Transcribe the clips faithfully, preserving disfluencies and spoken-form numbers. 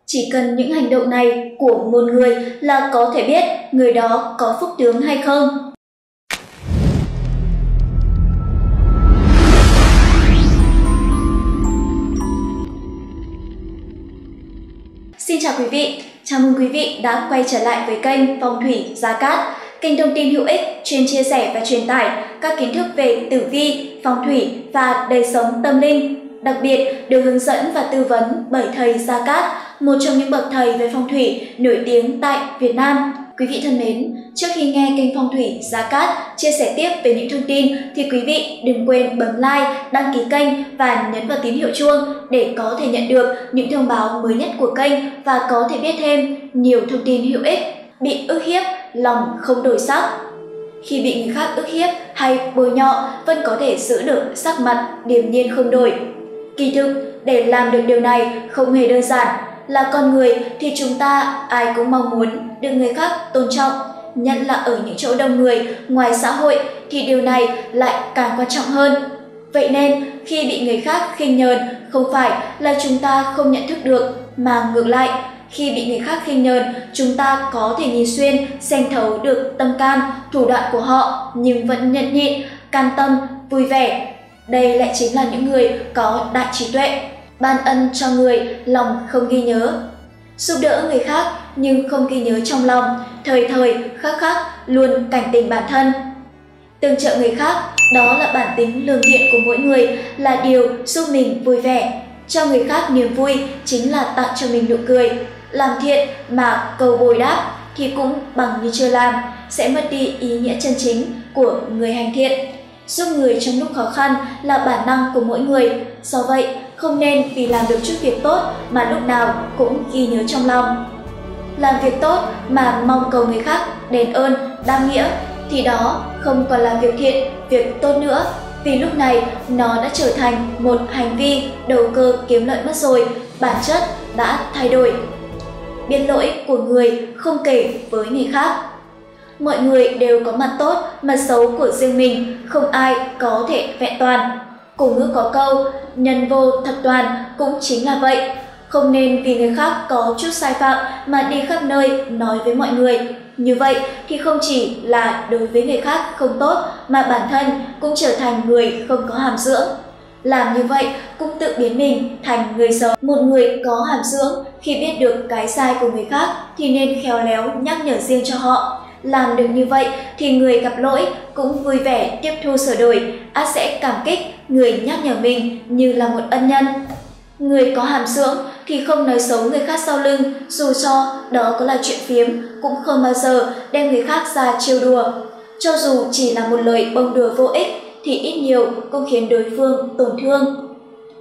Chỉ cần những hành động này của một người là có thể biết người đó có phúc tướng hay không. Xin chào quý vị, chào mừng quý vị đã quay trở lại với kênh Phong thủy Gia Cát, kênh thông tin hữu ích chuyên chia sẻ và truyền tải các kiến thức về tử vi, phong thủy và đời sống tâm linh. Đặc biệt được hướng dẫn và tư vấn bởi thầy Gia Cát, một trong những bậc thầy về phong thủy nổi tiếng tại Việt Nam. Quý vị thân mến, trước khi nghe kênh Phong thủy Gia Cát chia sẻ tiếp về những thông tin thì quý vị đừng quên bấm like, đăng ký kênh và nhấn vào tín hiệu chuông để có thể nhận được những thông báo mới nhất của kênh và có thể biết thêm nhiều thông tin hữu ích. Bị ức hiếp, lòng không đổi sắc. Khi bị người khác ức hiếp hay bôi nhọ vẫn có thể giữ được sắc mặt điềm nhiên không đổi. Kỳ thực, để làm được điều này không hề đơn giản. Là con người thì chúng ta ai cũng mong muốn được người khác tôn trọng, nhất là ở những chỗ đông người ngoài xã hội thì điều này lại càng quan trọng hơn. Vậy nên khi bị người khác khinh nhờn không phải là chúng ta không nhận thức được, mà ngược lại, khi bị người khác khinh nhờn chúng ta có thể nhìn xuyên, xem thấu được tâm can, thủ đoạn của họ nhưng vẫn nhẫn nhịn, can tâm, vui vẻ. Đây lại chính là những người có đại trí tuệ. Ban ân cho người, lòng không ghi nhớ. Giúp đỡ người khác nhưng không ghi nhớ trong lòng, thời thời khắc khắc luôn cảnh tỉnh bản thân. Tương trợ người khác, đó là bản tính lương thiện của mỗi người, là điều giúp mình vui vẻ. Cho người khác niềm vui chính là tặng cho mình nụ cười. Làm thiện mà cầu bồi đáp thì cũng bằng như chưa làm, sẽ mất đi ý nghĩa chân chính của người hành thiện. Giúp người trong lúc khó khăn là bản năng của mỗi người, do vậy không nên vì làm được chút việc tốt mà lúc nào cũng ghi nhớ trong lòng. Làm việc tốt mà mong cầu người khác đền ơn, đáp nghĩa thì đó không còn là việc thiện, việc tốt nữa, vì lúc này nó đã trở thành một hành vi đầu cơ kiếm lợi mất rồi, bản chất đã thay đổi. Biết lỗi của người không kể với người khác. Mọi người đều có mặt tốt, mặt xấu của riêng mình, không ai có thể vẹn toàn. Cổ ngữ có câu, nhân vô thập toàn cũng chính là vậy. Không nên vì người khác có chút sai phạm mà đi khắp nơi nói với mọi người. Như vậy thì không chỉ là đối với người khác không tốt mà bản thân cũng trở thành người không có hàm dưỡng. Làm như vậy cũng tự biến mình thành người xấu. Một người có hàm dưỡng khi biết được cái sai của người khác thì nên khéo léo nhắc nhở riêng cho họ. Làm được như vậy thì người gặp lỗi cũng vui vẻ tiếp thu sửa đổi, ắt sẽ cảm kích người nhắc nhở mình như là một ân nhân. Người có hàm dưỡng thì không nói xấu người khác sau lưng, dù cho đó có là chuyện phiếm, cũng không bao giờ đem người khác ra trêu đùa. Cho dù chỉ là một lời bông đùa vô ích thì ít nhiều cũng khiến đối phương tổn thương.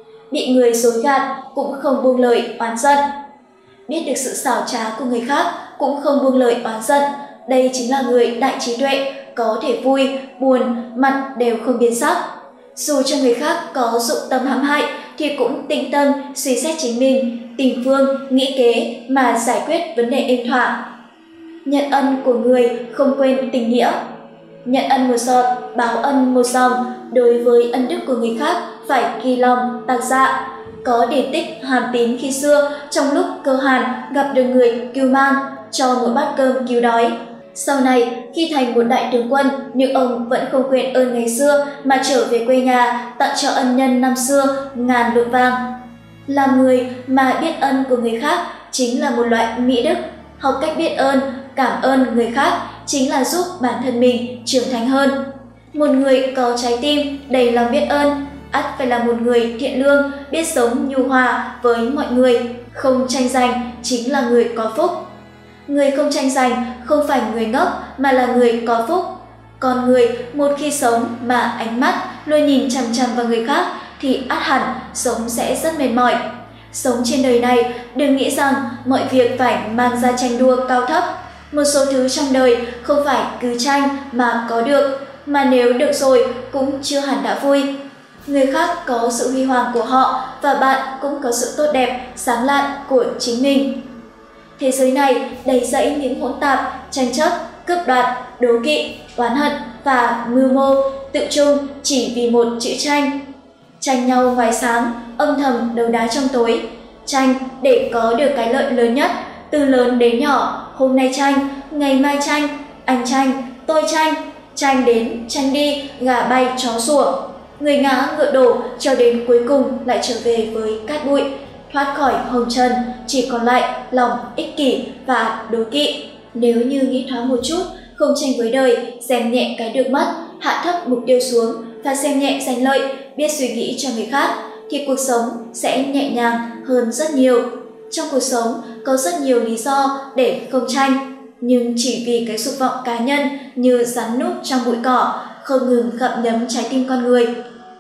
Bị người dối gạt cũng không buông lời oán giận. Biết được sự xảo trá của người khác cũng không buông lời oán giận. Đây chính là người đại trí tuệ, có thể vui, buồn, mặt đều không biến sắc. Dù cho người khác có dụng tâm hãm hại thì cũng tĩnh tâm suy xét chính mình, tìm phương, nghĩ kế mà giải quyết vấn đề êm thỏa. Nhận ân của người không quên tình nghĩa. Nhận ân một giọt, báo ân một dòng. Đối với ân đức của người khác phải ghi lòng, tạc dạ. Có điển tích Hàn Tín khi xưa trong lúc cơ hàn gặp được người cưu mang, cho một bát cơm cứu đói. Sau này, khi thành một đại tướng quân, nhưng ông vẫn không quên ơn ngày xưa mà trở về quê nhà tặng cho ân nhân năm xưa ngàn lượng vàng. Làm người mà biết ân của người khác chính là một loại mỹ đức. Học cách biết ơn, cảm ơn người khác chính là giúp bản thân mình trưởng thành hơn. Một người có trái tim đầy lòng biết ơn, ắt phải là một người thiện lương, biết sống nhu hòa với mọi người, không tranh giành chính là người có phúc. Người không tranh giành không phải người ngốc mà là người có phúc. Con người một khi sống mà ánh mắt luôn nhìn chằm chằm vào người khác thì ắt hẳn sống sẽ rất mệt mỏi. Sống trên đời này đừng nghĩ rằng mọi việc phải mang ra tranh đua cao thấp. Một số thứ trong đời không phải cứ tranh mà có được, mà nếu được rồi cũng chưa hẳn đã vui. Người khác có sự huy hoàng của họ và bạn cũng có sự tốt đẹp, sáng lạn của chính mình. Thế giới này đầy rẫy những hỗn tạp, tranh chấp, cướp đoạt, đố kỵ, oán hận và mưu mô, tự chung chỉ vì một chữ tranh. Tranh nhau ngoài sáng, âm thầm đấu đá trong tối. tranh để có được cái lợi lớn nhất, từ lớn đến nhỏ, hôm nay tranh, ngày mai tranh, anh tranh, tôi tranh, tranh đến, tranh đi, gà bay, chó sủa. Người ngã ngựa đổ cho đến cuối cùng lại trở về với cát bụi, thoát khỏi hồng trần, chỉ còn lại lòng ích kỷ và đố kỵ. Nếu như nghĩ thoáng một chút, không tranh với đời, xem nhẹ cái được mất, hạ thấp mục tiêu xuống và xem nhẹ danh lợi, biết suy nghĩ cho người khác, thì cuộc sống sẽ nhẹ nhàng hơn rất nhiều. Trong cuộc sống có rất nhiều lý do để không tranh, nhưng chỉ vì cái dục vọng cá nhân như rắn núp trong bụi cỏ, không ngừng gặm nhấm trái tim con người.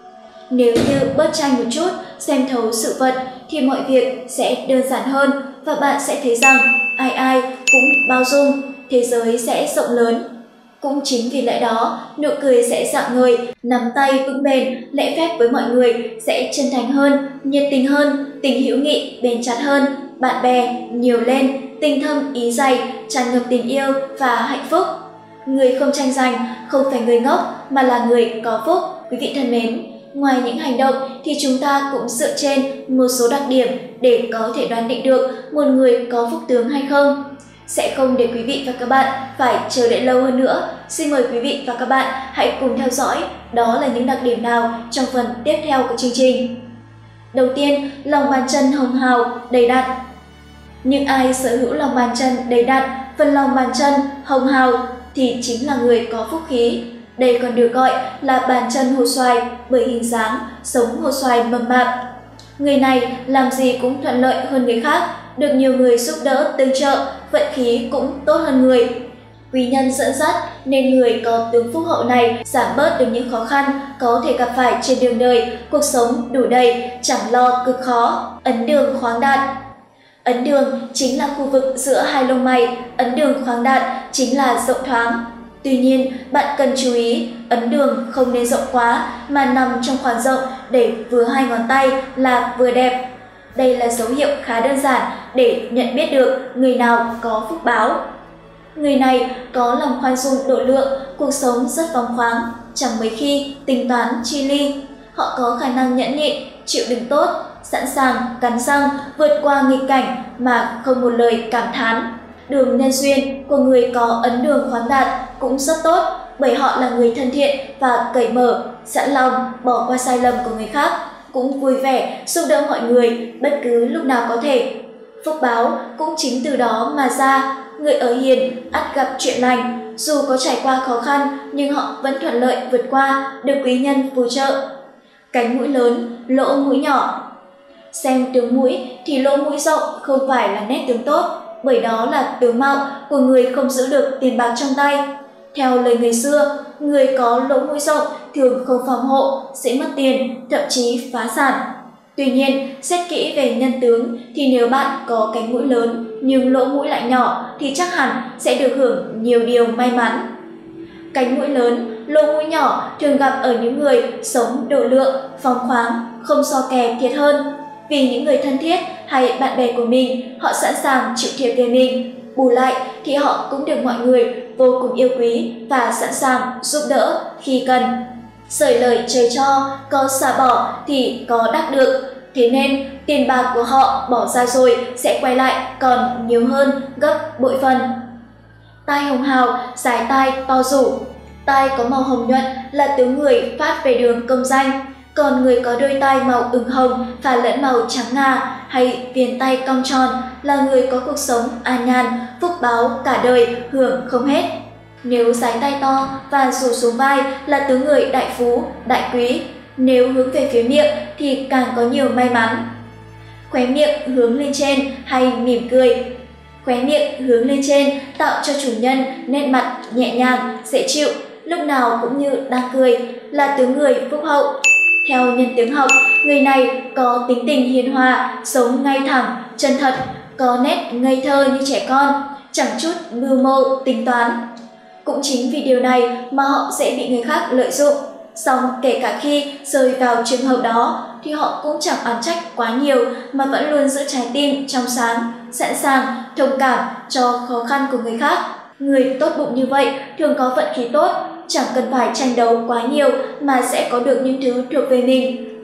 Nếu như bớt tranh một chút, xem thấu sự vật, thì mọi việc sẽ đơn giản hơn và bạn sẽ thấy rằng ai ai cũng bao dung, thế giới sẽ rộng lớn. Cũng chính vì lẽ đó, nụ cười sẽ rạng ngời, nắm tay vững bền, lễ phép với mọi người sẽ chân thành hơn, nhiệt tình hơn, tình hữu nghị bền chặt hơn, bạn bè nhiều lên, tình thâm ý dày, tràn ngập tình yêu và hạnh phúc. Người không tranh giành không phải người ngốc mà là người có phúc. Quý vị thân mến, ngoài những hành động thì chúng ta cũng dựa trên một số đặc điểm để có thể đoán định được một người có phúc tướng hay không. Sẽ không để quý vị và các bạn phải chờ đợi lâu hơn nữa. Xin mời quý vị và các bạn hãy cùng theo dõi đó là những đặc điểm nào trong phần tiếp theo của chương trình. Đầu tiên, lòng bàn chân hồng hào, đầy đặn. Những ai sở hữu lòng bàn chân đầy đặn, phần lòng bàn chân hồng hào thì chính là người có phúc khí. Đây còn được gọi là bàn chân hồ xoài bởi hình dáng sống hồ xoài mập mạp. Người này làm gì cũng thuận lợi hơn người khác, được nhiều người giúp đỡ tương trợ, vận khí cũng tốt hơn người. Quý nhân dẫn dắt nên người có tướng phúc hậu này giảm bớt được những khó khăn có thể gặp phải trên đường đời, cuộc sống đủ đầy, chẳng lo cực khó. Ấn đường khoáng đạt. Ấn đường chính là khu vực giữa hai lông mày, ấn đường khoáng đạt chính là rộng thoáng. Tuy nhiên, bạn cần chú ý, ấn đường không nên rộng quá mà nằm trong khoảng rộng để vừa hai ngón tay là vừa đẹp. Đây là dấu hiệu khá đơn giản để nhận biết được người nào có phúc báo. Người này có lòng khoan dung độ lượng, cuộc sống rất phóng khoáng, chẳng mấy khi tính toán chi ly. Họ có khả năng nhẫn nhịn, chịu đựng tốt, sẵn sàng cắn răng vượt qua nghịch cảnh mà không một lời cảm thán. Đường nhân duyên của người có ấn đường khoáng đạt cũng rất tốt, bởi họ là người thân thiện và cởi mở, sẵn lòng bỏ qua sai lầm của người khác, cũng vui vẻ giúp đỡ mọi người bất cứ lúc nào có thể. Phúc báo cũng chính từ đó mà ra, người ở hiền ắt gặp chuyện lành, dù có trải qua khó khăn nhưng họ vẫn thuận lợi vượt qua, được quý nhân phù trợ. Cánh mũi lớn, lỗ mũi nhỏ. Xem tướng mũi thì lỗ mũi rộng không phải là nét tướng tốt, bởi đó là tướng mạo của người không giữ được tiền bạc trong tay. Theo lời người xưa, người có lỗ mũi rộng thường không phòng hộ, sẽ mất tiền, thậm chí phá sản. Tuy nhiên, xét kỹ về nhân tướng thì nếu bạn có cánh mũi lớn nhưng lỗ mũi lại nhỏ thì chắc hẳn sẽ được hưởng nhiều điều may mắn. Cánh mũi lớn, lỗ mũi nhỏ thường gặp ở những người sống độ lượng, phóng khoáng, không so kè thiệt hơn. Vì những người thân thiết hay bạn bè của mình, họ sẵn sàng chịu thiệt về mình. Bù lại thì họ cũng được mọi người vô cùng yêu quý và sẵn sàng giúp đỡ khi cần. Sởi lời trời cho, có xả bỏ thì có đắc được. Thế nên tiền bạc của họ bỏ ra rồi sẽ quay lại còn nhiều hơn gấp bội phần. Tai hồng hào, dài tai to rủ. Tai có màu hồng nhuận là tướng người phát về đường công danh. Còn người có đôi tai màu ửng hồng pha lẫn màu trắng ngà hay viền tay cong tròn là người có cuộc sống an nhàn, phúc báo cả đời hưởng không hết. Nếu dái tay to và rủ xuống vai là tướng người đại phú, đại quý. Nếu hướng về phía miệng thì càng có nhiều may mắn. Khóe miệng hướng lên trên hay mỉm cười. Khóe miệng hướng lên trên tạo cho chủ nhân nét mặt nhẹ nhàng, dễ chịu, lúc nào cũng như đang cười, là tướng người phúc hậu. Theo nhân tướng học, người này có tính tình hiền hòa, sống ngay thẳng, chân thật, có nét ngây thơ như trẻ con, chẳng chút mưu mô, tính toán. Cũng chính vì điều này mà họ sẽ bị người khác lợi dụng. Song kể cả khi rơi vào trường hợp đó thì họ cũng chẳng oán trách quá nhiều mà vẫn luôn giữ trái tim trong sáng, sẵn sàng thông cảm cho khó khăn của người khác. Người tốt bụng như vậy thường có vận khí tốt, chẳng cần phải tranh đấu quá nhiều mà sẽ có được những thứ thuộc về mình.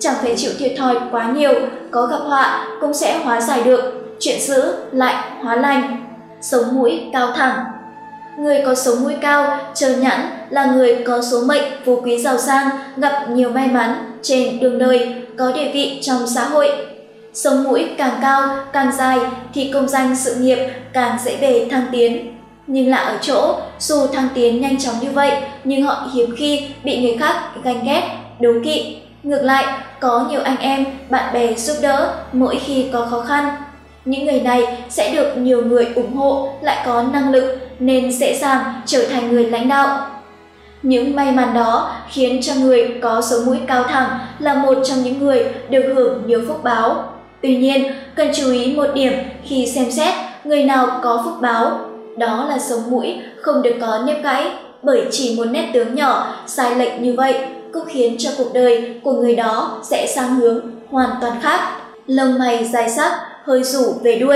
chẳng phải chịu thiệt thòi quá nhiều, có gặp họa cũng sẽ hóa giải được, chuyện dữ lại hóa lành. Sống mũi cao thẳng. Người có sống mũi cao, trơn nhẵn là người có số mệnh phú quý giàu sang, gặp nhiều may mắn trên đường đời, có địa vị trong xã hội. Sống mũi càng cao, càng dài thì công danh sự nghiệp càng dễ bề thăng tiến. Nhưng lạ ở chỗ, dù thăng tiến nhanh chóng như vậy, nhưng họ hiếm khi bị người khác ganh ghét, đố kỵ. Ngược lại, có nhiều anh em, bạn bè giúp đỡ mỗi khi có khó khăn. Những người này sẽ được nhiều người ủng hộ, lại có năng lực nên dễ dàng trở thành người lãnh đạo. Những may mắn đó khiến cho người có sống mũi cao thẳng là một trong những người được hưởng nhiều phúc báo. Tuy nhiên, cần chú ý một điểm khi xem xét người nào có phúc báo, đó là sống mũi không được có nếp gãy, bởi chỉ một nét tướng nhỏ sai lệch như vậy cũng khiến cho cuộc đời của người đó sẽ sang hướng hoàn toàn khác. Lông mày dài sắc, hơi rủ về đuôi.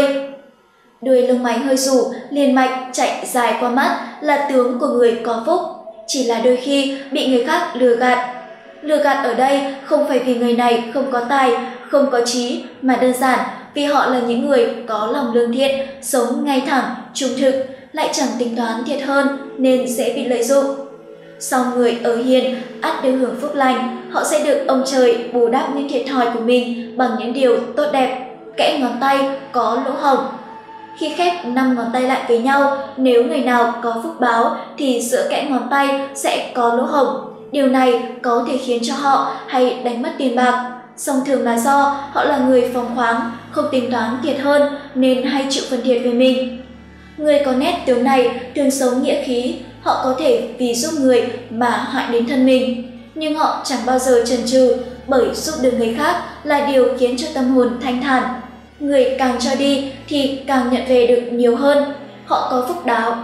Đuôi lông mày hơi rủ, liền mạch chạy dài qua mắt là tướng của người có phúc, chỉ là đôi khi bị người khác lừa gạt. Lừa gạt ở đây không phải vì người này không có tài, không có trí, mà đơn giản vì họ là những người có lòng lương thiện, sống ngay thẳng, trung thực, lại chẳng tính toán thiệt hơn nên dễ bị lợi dụng. Sau người ở hiền, ắt được hưởng phúc lành, họ sẽ được ông trời bù đắp những thiệt thòi của mình bằng những điều tốt đẹp. Kẽ ngón tay có lỗ hổng. Khi khép năm ngón tay lại với nhau, nếu người nào có phúc báo thì giữa kẽ ngón tay sẽ có lỗ hổng. Điều này có thể khiến cho họ hay đánh mất tiền bạc. Song thường là do họ là người phóng khoáng, không tính toán thiệt hơn nên hay chịu phần thiệt về mình. Người có nét tướng này thường sống nghĩa khí, họ có thể vì giúp người mà hại đến thân mình. Nhưng họ chẳng bao giờ chần chừ, bởi giúp được người khác là điều khiến cho tâm hồn thanh thản. Người càng cho đi thì càng nhận về được nhiều hơn. Họ có phúc báo.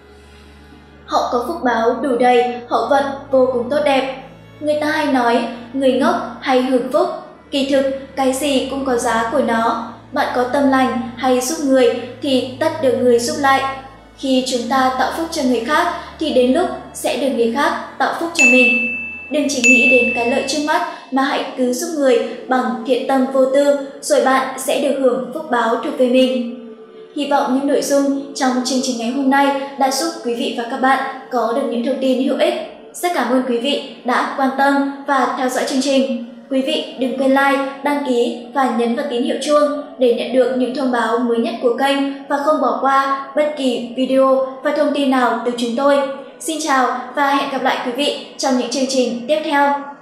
Họ có phúc báo đủ đầy, hậu vận vô cùng tốt đẹp. Người ta hay nói, người ngốc hay hưởng phúc. Kỳ thực, cái gì cũng có giá của nó. Bạn có tâm lành hay giúp người thì tất được người giúp lại. Khi chúng ta tạo phúc cho người khác thì đến lúc sẽ được người khác tạo phúc cho mình. Đừng chỉ nghĩ đến cái lợi trước mắt mà hãy cứ giúp người bằng thiện tâm vô tư, rồi bạn sẽ được hưởng phúc báo thuộc về mình. Hy vọng những nội dung trong chương trình ngày hôm nay đã giúp quý vị và các bạn có được những thông tin hữu ích. Rất cảm ơn quý vị đã quan tâm và theo dõi chương trình. Quý vị đừng quên like, đăng ký và nhấn vào tín hiệu chuông để nhận được những thông báo mới nhất của kênh và không bỏ qua bất kỳ video và thông tin nào từ chúng tôi. Xin chào và hẹn gặp lại quý vị trong những chương trình tiếp theo.